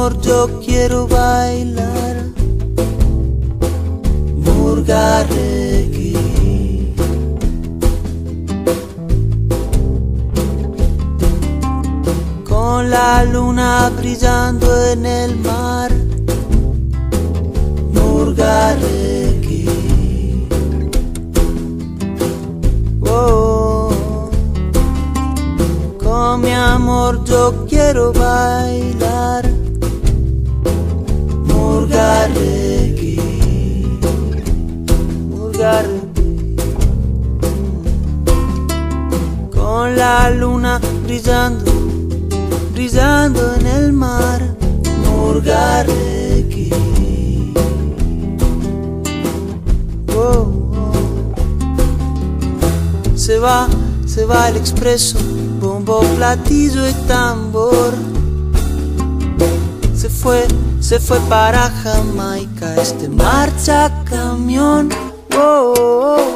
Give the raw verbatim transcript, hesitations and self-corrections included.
amor yo quiero bailar murga reggae. Con la luna brillando en el mar, murga reggae. Oh, con mi amor yo quiero bailar murga reggae, murga reggae. Con la luna brillando, brillando en el mar, murga reggae. Oh, oh. Se va, se va el expreso, bombo, platillo y tambor. Se fue, se fue para Jamaica este marcha camión. Oh, oh, oh.